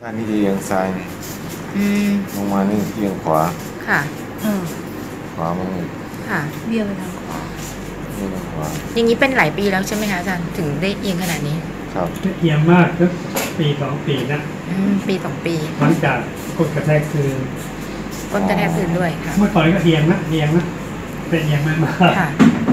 อันนี้เอียงซ้ายลงมานี่เอียงขวาค่ะขวามันค่ะเบี่ยงไปทางขวาอย่างนี้เป็นหลายปีแล้วใช่ไหมคะอาจารย์ถึงได้เอียงขนาดนี้ครับเอียงมากก็ปี2 ปีนะปี2 ปีหลังจากกดกระแทกพื้นก้นกระแทกพื้นด้วยค่ะเมื่อก่อนก็เอียงนะเป็นเอียงมากค่ะ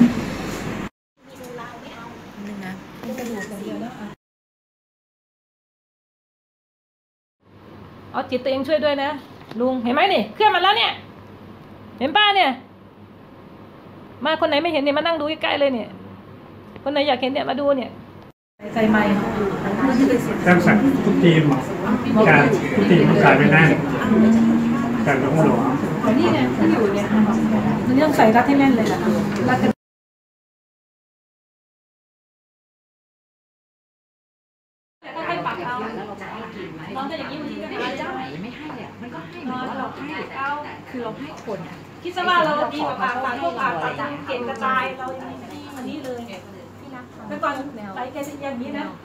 เอาจิตตัวเองช่วยด้วยนะลุงเห็นไหมนี่เคลื่อนมาแล้วเนี่ยเห็นป้าเนี่ยมาคนไหนไม่เห็นเนี่ยมานั่งดูใกล้ๆเลยเนี่ยคนไหนอยากเห็นเนี่ยมาดูเนี่ยใจใหม่ตั้งสั่งทุกทีมการทุกทีมต้องใส่ไปนั่งการหลงนี่เนี่ยที่อยู่เนี่ยมันต้องใส่รัดให้แน่นเลยนะรัดกันให้ปากเอาน้องจะอย่างนี้มันก็ไม่ให้เนี่ยมันก็ให้เหมือนว่าเราให้คือเราให้คนอ่ะคิดซะว่าเราดีกว่าปากพวกปากเก่งกระจายเราอย่างนี้ดีมันนี่เลยเมื่อก่อนไปแกจะอย่างนี้นะ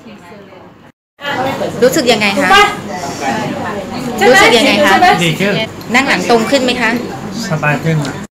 รู้สึกยังไงคะรู้สึกยังไงคะดีขึ้นนั่งหลังตรงขึ้นไหมคะสบายขึ้น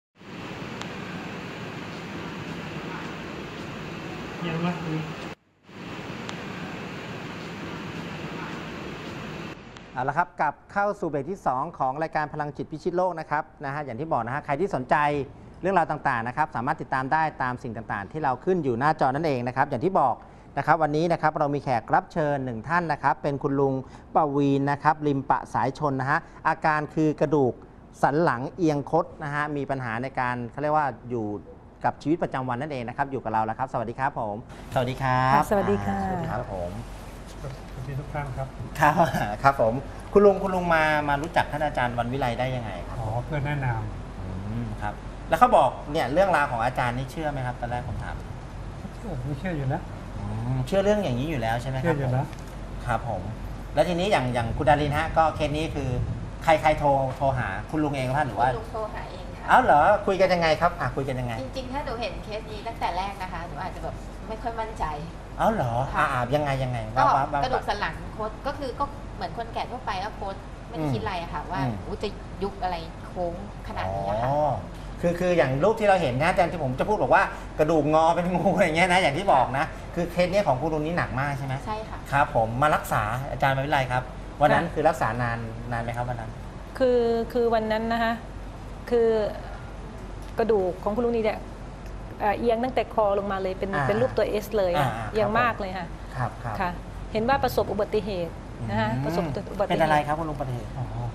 เอาละครับกลับเข้าสู่เบรกที่2ของรายการพลังจิตพิชิตโลกนะครับอย่างที่บอกนะฮะใครที่สนใจเรื่องราวต่างๆนะครับสามารถติดตามได้ตามสิ่งต่างๆที่เราขึ้นอยู่หน้าจอนั่นเองนะครับอย่างที่บอกนะครับวันนี้นะครับเรามีแขกรับเชิญ1ท่านนะครับเป็นคุณลุงปวีณนะครับริมปะสายชนนะฮะอาการคือกระดูกสันหลังเอียงคดนะฮะมีปัญหาในการเขาเรียกว่าอยู่กับชีวิตประจำวันนั่นเองนะครับอยู่กับเราแล้วครับสวัสดีครับผมสวัสดีครับสวัสดีค่ะสวัสดีครับผมทุกท่านครับครับผมคุณลุงมารู้จักท่านอาจารย์วันวิไลได้ยังไงครับเพื่อนแนะนำครับแล้วเขาบอกเนี่ยเรื่องราวของอาจารย์นี่เชื่อไหมครับตอนแรกผมถามไม่เชื่ออยู่แล้วเชื่อเรื่องอย่างนี้อยู่แล้วใช่ไหมครับเชื่ออยู่แล้วครับผมแล้วทีนี้อย่างคุณดารินฮะก็เคสนี้คือใครโทรหาคุณลุงเองหรือว่าลุงโทรหาเองค่ะอ้าวเหรอคุยกันยังไงครับคุยกันยังไงจริงๆถ้าหนูเห็นเคสนี้ตั้งแต่แรกนะคะหนูอาจจะแบบไม่ค่อยมั่นใจอ้าวเหรอยังไงก็กระดูกสันหลังโคดก็คือก็เหมือนคนแก่ทั่วไปก็โคดไม่ได้คิดอะไรอะค่ะว่าจะยุบอะไรโค้งขนาดนี้ค่ะคืออย่างรูปที่เราเห็นนะอาจารย์ที่ผมจะพูดบอกว่ากระดูกงอเป็นงูอะไรเงี้ยนะอย่างที่บอกนะคือเคสนี้ของคุณลุงนี้หนักมากใช่ไหมใช่ค่ะครับผมมารักษาอาจารย์วิไลครับวันนั้นคือรักษานานไหมครับวันนั้นคือวันนั้นนะคะคือกระดูกของคุณลุงนี่เนี่ยเอียงตั้งแต่คอลงมาเลยเป็นรูปตัว S เลยเอียงมากเลยค่ะครับค่ะเห็นว่าประสบอุบัติเหตุนะคะประสบอุบัติเหตุเป็นอะไรครับคุณลุงอุบัติเหตุ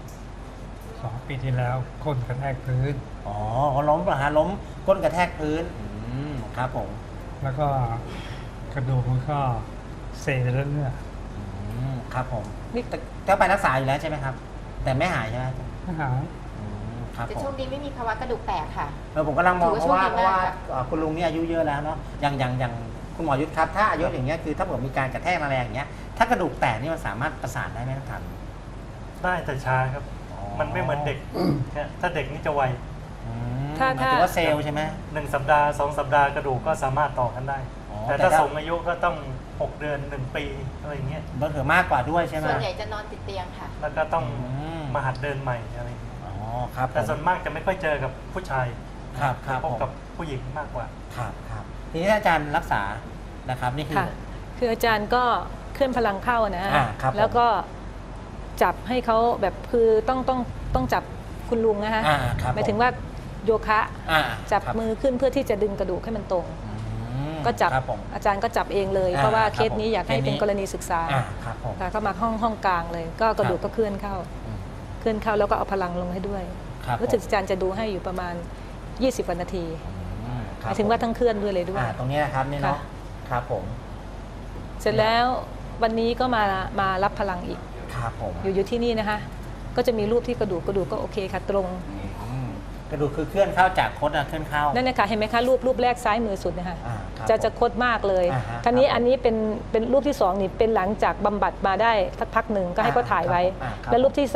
2 ปีที่แล้วก้นกระแทกพื้นล้มเหรอฮะล้มก้นกระแทกพื้นครับผมแล้วก็กระดูกมันก็เซเรื่อยๆครับผมนี่จะไปรักษาอยู่แล้วใช่ไหมครับแต่ไม่หายใช่ไหมไม่หายแต่ช่วงนี้ไม่มีภาวะกระดูกแตกค่ะผมกำลังมองเพราะว่าคุณลุงนี่อายุเยอะแล้วเนาะอย่างคุณหมอยุทธครับถ้าอายุอย่างเงี้ยคือถ้าเกิดมีการกระแทกแรงอย่างเงี้ยถ้ากระดูกแตกนี่มันสามารถประสานได้ไหมท่านได้แต่ช้าครับมันไม่เหมือนเด็กถ้าเด็กนี่จะไวถ้าว่าเซลล์ใช่ไหม 1 สัปดาห์ 2 สัปดาห์กระดูกก็สามารถต่อกันได้แต่ถ้าสูงอายุก็ต้อง6 เดือน 1 ปีอะไรเงี้ยเผื่อมากกว่าด้วยใช่ไหมส่วนใหญ่จะนอนติดเตียงค่ะแล้วก็ต้องมาหัดเดินใหม่อะไรครับแต่ส่วนมากจะไม่ค่อยเจอกับผู้ชายพบกับผู้หญิงมากกว่าครับทีนี้อาจารย์รักษานะครับนี่คืออาจารย์ก็เคลื่อนพลังเข้านะแล้วก็จับให้เขาแบบคือต้องจับคุณลุงนะฮะหมายถึงว่าโยคะจับมือขึ้นเพื่อที่จะดึงกระดูกให้มันตรงก็จับอาจารย์ก็จับเองเลยเพราะว่าเคสนี้อยากให้เป็นกรณีศึกษาเข้ามาห้องกลางเลยก็กระดูกก็เคลื่อนเข้าแล้วก็เอาพลังลงให้ด้วยรู้สึกอาจารย์จะดูให้อยู่ประมาณ20 กว่านาทีหมายถึงว่าทั้งเคลื่อนด้วยเลยด้วยตรงนี้นะครับนี่เนาะครับผมเสร็จแล้ววันนี้ก็มารับพลังอีกอยู่ที่นี่นะคะก็จะมีรูปที่กระดูกก็โอเคค่ะตรงกระดูกคือเคลื่อนเข้าจากคดเคลื่อนเข้านั่นนะคะเห็นไหมคะรูปแรกซ้ายมือสุดนะคะจะคดมากเลยท่านี้อันนี้เป็นรูปที่2นี่เป็นหลังจากบำบัดมาได้สักพักหนึ่งก็ให้เขาถ่ายไว้แล้วรูปที่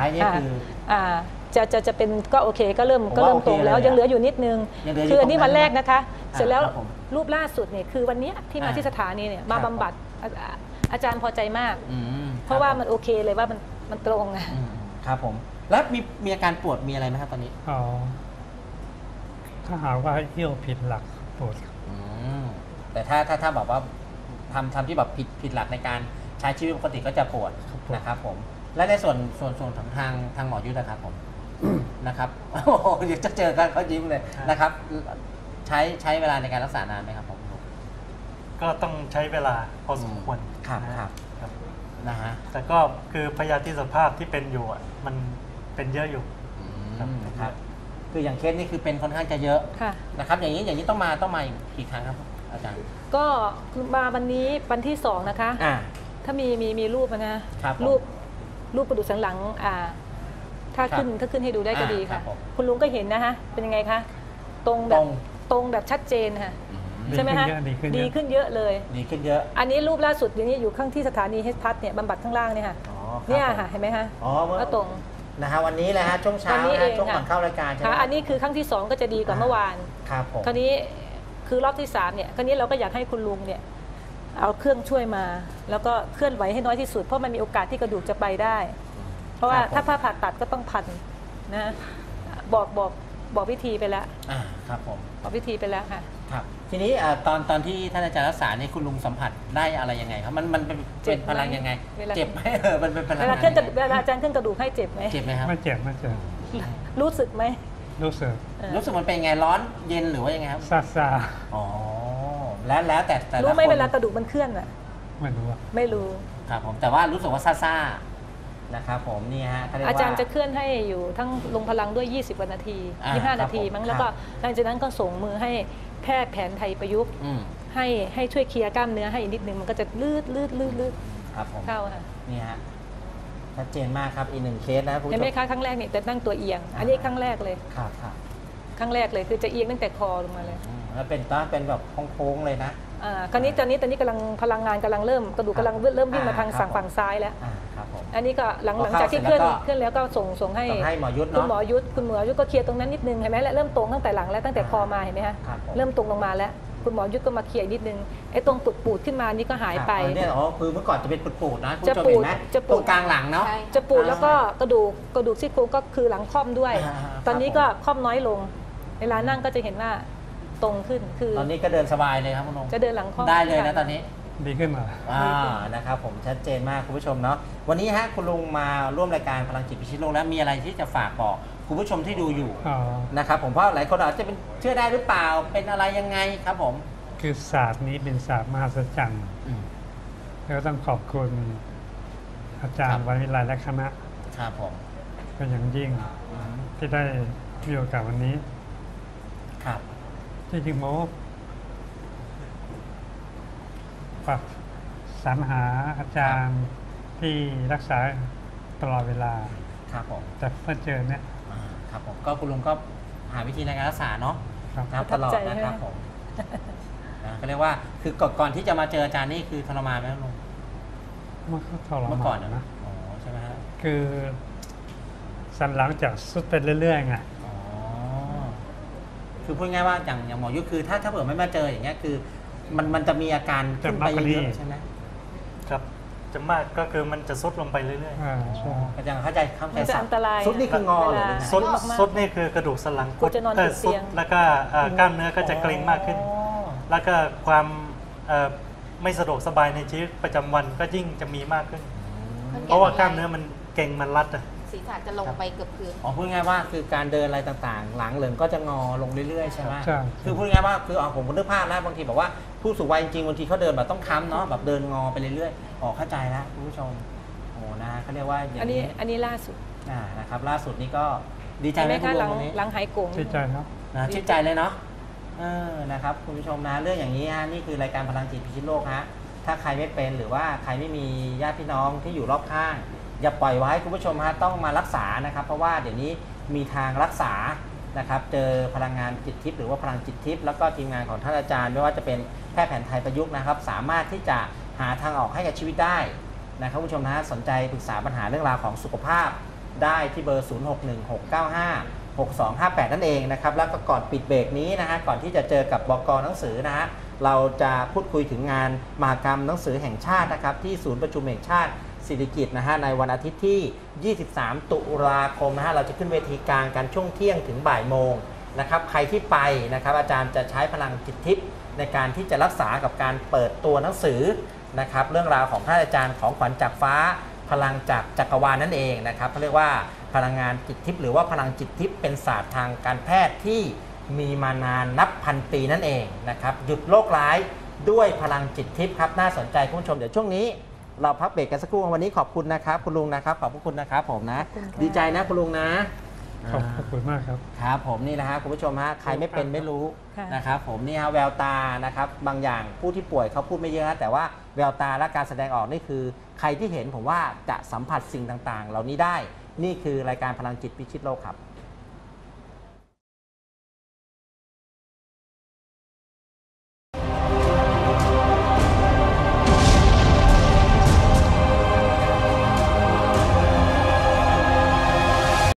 3จะเป็นก็โอเคก็เริ่มตรงแล้วยังเหลืออยู่นิดนึงคืออันนี้วันแรกนะคะเสร็จแล้วรูปล่าสุดเนี่ยคือวันนี้ที่มาที่สถานีเนี่ยมาบำบัดอาจารย์พอใจมากเพราะว่ามันโอเคเลยว่ามันตรงอะครับผมแล้วมีอาการปวดมีอะไรไหมครับตอนนี้อ๋อถ้าหากว่าเอี้ยวผิดหลักปวดแต่ถ้าแบบว่าทำที่แบบผิดหลักในการใช้ชีวิตปกติก็จะปวดนะครับผมและในส่วนของทางหมอยุทธนะครับผม นะครับโอ้โหเดี๋ยวจะเจอกันเขายิ้มเลยนะครับใช้เวลาในการรักษานานไหมครับผมก็ต้องใช้เวลาพอสมควรครับนะครับนะฮะแต่ก็คือพยาธิสภาพที่เป็นอยู่มันเป็นเยอะอยู่ครับคืออย่างเคสนี่คือเป็นค่อนข้างจะเยอะค่ะนะครับอย่างนี้ต้องมาอีกกี่ครั้งครับอาจารย์ก็มาวันนี้วันที่2นะคะ ถ้ามีรูปนะครับ รูปกระดูกสันหลังถ้าขึ้นให้ดูได้ก็ดีค่ะ คุณลุงก็เห็นนะคะเป็นยังไงคะตรงแบบชัดเจนค่ะใช่ไหมคะดีขึ้นเยอะเลยดีขึ้นเยอะอันนี้รูปล่าสุดอย่างนี้อยู่ข้างที่สถานีเฮดพัทเนี่ยบำบัดข้างล่างเนี่ยค่ะเนี่ยค่ะเห็นไหมคะก็ตรงนะฮะวันนี้แหละฮะช่วงเช้าช่วงก่อนเข้ารายการใช่ไหมอันนี้คือครั้งที่2ก็จะดีกว่าเมื่อวานครับผมคราวนี้คือรอบที่3เนี่ยคราวนี้เราก็อยากให้คุณลุงเนี่ยเอาเครื่องช่วยมาแล้วก็เคลื่อนไหวให้น้อยที่สุดเพราะมันมีโอกาสที่กระดูกจะไปได้เพราะว่าถ้าผ่าตัดก็ต้องพันนะบอกวิธีไปแล้วครับผมบอกวิธีไปแล้วค่ะครับทีนี้ตอนที่ท่านอาจารย์รักษาเนี่ยคุณลุงสัมผัสได้อะไรยังไงครับมันเป็นพลังยังไงเจ็บไหมมันเป็นพลังเวลาอาจารย์เครื่องกระดูกให้เจ็บไหมเจ็บไหมครับไม่เจ็บรู้สึกไหมรู้สึกมันเป็นไงร้อนเย็นหรือว่ายังไงครับซาอ๋อแล้วแต่รู้ไหมเวลากระดูกมันเคลื่อนอ่ะไม่รู้ครับผมแต่ว่ารู้สึกว่าซ่านะครับผมนี่ฮะอาจารย์จะเคลื่อนให้อยู่ทั้งลงพลังด้วย20 นาที25 นาทีมั้งแล้วก็หลังจากนั้นก็ส่งมือให้แพทย์แผนไทยประยุกต์ให้ช่วยเคลียร์กล้ามเนื้อให้อีกนิดนึงมันก็จะลืดครับผมเข้าค่ะนี่ฮะชัดเจนมากครับอีก1เคสนะคุณผู้ชมเห็นไหมคะครั้งแรกเนี่ยจะนั่งตัวเอียงอันนี้ครั้งแรกเลยครับครั้งแรกเลยคือจะเอียงตั้งแต่คอลงมาเลยแล้วเป็นแบบโค้งๆเลยนะตอนนี้กำลังพลังงานกำลังเริ่มกระดูกกำลังเริ่มวิ่งมาทางฝั่งซ้ายแล้วอันนี้ก็หลังจากที่เคลื่อนแล้วก็ส่งให้หมอยุทธคุณหมอยุทธก็เคลียร์ตรงนั้นนิดนึงเห็นไหมและเริ่มตรงตั้งแต่หลังแล้วตั้งแต่คอมาเห็นไหมคะเริ่มตรงลงมาแล้วคุณหมอยุทธก็มาเคลียร์นิดนึงไอ้ตรงปูดขึ้นมานี่ก็หายไปเนี่ยคือเมื่อก่อนจะเป็นปูดนะคุณผู้ชมเห็นไหมตรงกลางหลังเนาะจะปูดแล้วก็กระดูกซี่โครงก็คือหลังค่อมด้วยตอนนี้ก็ค่อมน้อยลงเวลานั่งก็จะเห็นว่าตรงขึ้นคือตอนนี้ก็เดินสบายเลยครับคุณลุงจะเดินหลังค่อมได้เลยนะตอนนี้ดีขึ้นมานะครับผมชัดเจนมากคุณผู้ชมเนาะวันนี้ฮะคุณลุงมาร่วมรายการพลังจิตพิชิตโลกแล้วมีอะไรที่จะฝากบอกคุณผู้ชมที่ดูอยู่นะครับผมเพราะหลายคนอาจจะเป็นเชื่อได้หรือเปล่าเป็นอะไรยังไงครับผมคือศาสตร์นี้เป็นศาสตร์มหัศจรรย์แล้วต้องขอบคุณอาจารย์วันวิไลและคณะครับผมเป็นอย่างยิ่งที่ได้มีโอกาสวันนี้ครับที่จริงโมปรับสรรหาอาจารย์ที่รักษาตลอดเวลาครับผมแต่เพิ่งเจอเนี่ยครับผมก็คุณลุงก็หาวิธีในการรักษาเนาะครับตลอดนะครับผมก็เรียกว่าคือก่อนที่จะมาเจออาจารย์นี่คือทรมานไหมลุงเมื่อก่อนนะอ๋อใช่ไหมฮะคือสันหลังจากสุดไปเรื่อยๆไงคือพูดง่ายว่าอย่างหมอยุทธคือถ้าเผื่อไม่มาเจออย่างเงี้ยคือมันจะมีอาการขึ้นไปเยอะใช่ไหมครับจะมากก็คือมันจะซุดลงไปเรื่อยๆใช่ก็ยังเข้าใจอันตรายซุดนี่คืองอเลยซุดนี่คือกระดูกสันหลังซุดแล้วก็กล้ามเนื้อก็จะเกร็งมากขึ้นแล้วก็ความไม่สะดวกสบายในชีวิตประจำวันก็ยิ่งจะมีมากขึ้นเพราะว่ากล้ามเนื้อมันเก่งมันรัดศีรษะจะลงไปเกือบพื้นพูดง่ายว่าคือการเดินอะไรต่างๆหลังเหลิงก็จะงอลงเรื่อยๆใช่ไหมคือพูดง่ายว่าคือผมนึกภาพแล้วบางทีบอกว่าผู้สูงวัยจริงๆบางทีเขาเดินแบบต้องค้ำเนาะแบบเดินงอไปเรื่อยๆเข้าใจแล้วคุณผู้ชมนะเขาเรียกว่าอันนี้ล่าสุดนะครับล่าสุดนี้ก็ดีใจไหมคุณลุงหลังหายโกงดีใจครับชื่นใจเลยเนาะนะครับคุณผู้ชมนะเรื่องอย่างนี้นี่คือรายการพลังจิตพิชิตโลกฮะถ้าใครไม่เป็นหรือว่าใครไม่มีญาติพี่น้องที่อยู่รอบข้างอย่าปล่อยไว้คุณผู้ชมฮะต้องมารักษานะครับเพราะว่าเดี๋ยวนี้มีทางรักษานะครับเจอพลังงานจิตทิพย์หรือว่าพลังจิตทิพย์แล้วก็ทีมงานของท่านอาจารย์ไม่ว่าจะเป็นแพทย์แผนไทยประยุกต์นะครับสามารถที่จะหาทางออกให้กับชีวิตได้นะครับคุณผู้ชมนะสนใจปรึกษาปัญหาเรื่องราวของสุขภาพได้ที่เบอร์ 0616956258 นั่นเองนะครับแล้วก็ก่อนปิดเบรกนี้นะฮะก่อนที่จะเจอกับบก.หนังสือนะฮะเราจะพูดคุยถึงงานมหกรรมหนังสือแห่งชาตินะครับที่ศูนย์ประชุมแห่งชาติศิริกิติ์นะฮะในวันอาทิตย์ที่ 23 ตุลาคมนะฮะเราจะขึ้นเวทีกลางกันช่วงเที่ยงถึงบ่ายโมงนะครับใครที่ไปนะครับอาจารย์จะใช้พลังจิตทิพย์ในการที่จะรักษากับการเปิดตัวหนังสือนะครับเรื่องราวของท่านอาจารย์ของขวัญจากฟ้าพลังจากจักรวาลนั่นเองนะครับเขาเรียกว่าพลังงานจิตทิพย์หรือว่าพลังจิตทิพย์เป็นศาสตร์ทางการแพทย์ที่มีมานานนับพันปีนั่นเองนะครับหยุดโรคร้ายด้วยพลังจิตทิพย์ครับน่าสนใจคุณผู้ชมเดี๋ยวช่วงนี้เราพักเบรกกันสักครู่วันนี้ขอบคุณนะครับคุณลุงนะครับขอบคุณนะครับผมนะดีใจนะคุณลุงนะขอบคุณมากครับครับผมนี่นะฮะคุณผู้ชมฮะใครไม่เป็นไม่รู้นะครับผมนี่ฮะแววตานะครับบางอย่างผู้ที่ป่วยเขาพูดไม่เยอะแต่ว่าแววตาและการแสดงออกนี่คือใครที่เห็นผมว่าจะสัมผัสสิ่งต่างๆเหล่านี้ได้นี่คือรายการพลังจิตพิชิตโลกครับ